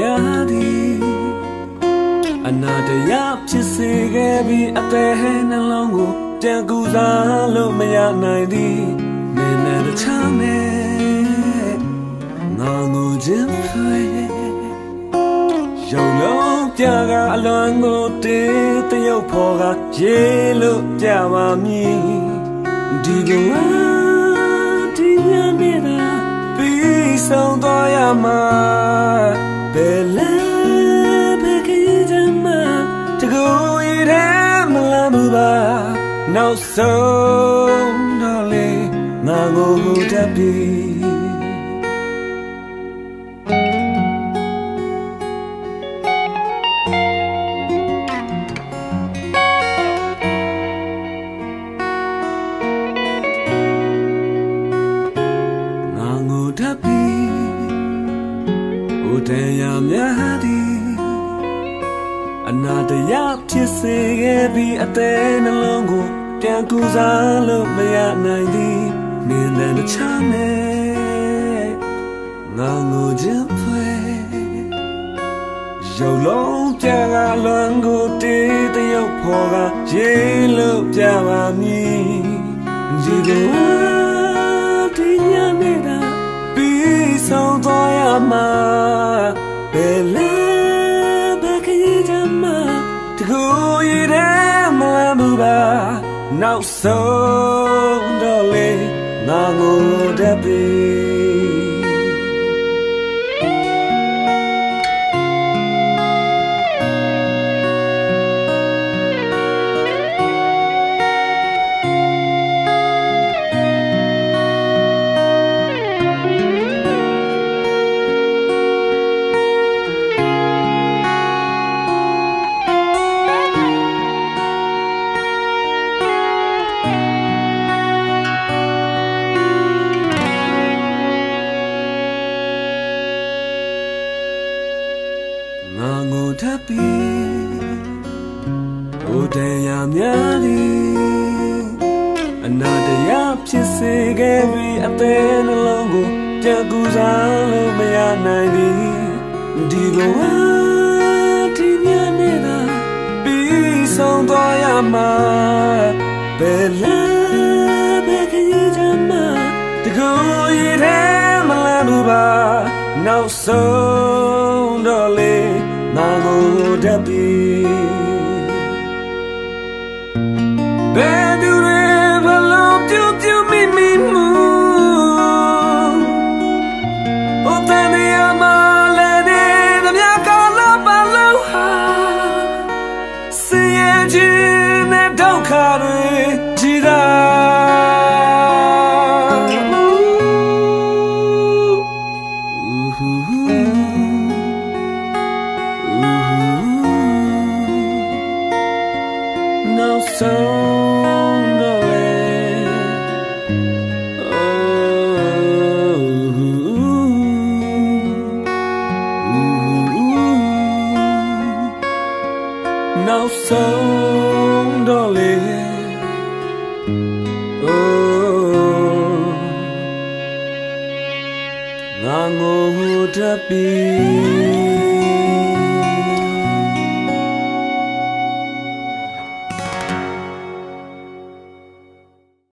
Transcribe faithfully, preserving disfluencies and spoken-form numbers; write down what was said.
များသည်အနာတရားဖြစ်စေခဲ့ပြီးအသေးနှလုံးကိုပြန်ကူစားလို့မရနိုင်သည်မင်းနဲ့တခြားနဲ့ငါငိုခြင်းဖွယ်ရုံလုံးပြကအလွန်ကိုတေးတရုပ်ဖော်ကရေးလို့ပြပါမည်ဒီကဒီညနေတာပြီးဆုံးသွားရမှာဘယ်လဲဘယ်ကြီးချမ်းမတကူရတဲ့မလာဘူးပါနောက်ဆုံးတော့လေငါငိုတတ်ပြီတရားများသည်အနာတရားဖြစ်စေခဲ့ပြီးအသေးနှလုံးကိုပြန်ကူစားလို့မရနိုင်သည်မင်းနဲ့တခြားနဲ့ငါငိုခြင်းဖွယ်ရုပ်လုံးပြကလွန်ကိုတေးတရုပ်ဖော်ကရေးလို့ပြပါမည်ဒီကဒီညနေတာပြီးဆုံးသွားရမှာဘယ်လဲဘယ်ကြီးချမ်းမတကူရတဲ့မလာဘူးပါနောက်ဆုံးတော့လေငါငိုတတ်ပြီငါငိုတတ်ပြီဟိုတရားများသည်အနာတရားဖြစ်စေခဲ့ပြီးအသေးနှလုံးကိုပြန်ကူစားလို့မရနိုင်သည်ဒီကဝဒီညနေတာပြီးဆုံးသွားရမှာဘယ်လဲဘယ်ကြီးချမ်းမတကူရတဲ့မလာဘူးပါနောက်ဆုံးတော့လေငါငိုတတ်ပြီဘယ်သူတွေဘလို့ပြုတ်ပြုတ်မိမိမှုဟိုတန်ရမလည်းတဲ့မြတ်ကလာပါလို့ဟာစင်ရဲ့ခြင်းနဲ့ဒုက္ခတွေကြည်သာနောက်ဆုံးတော့လေနောက်ဆုံးတော့လေငါငိုတတ်ပြီ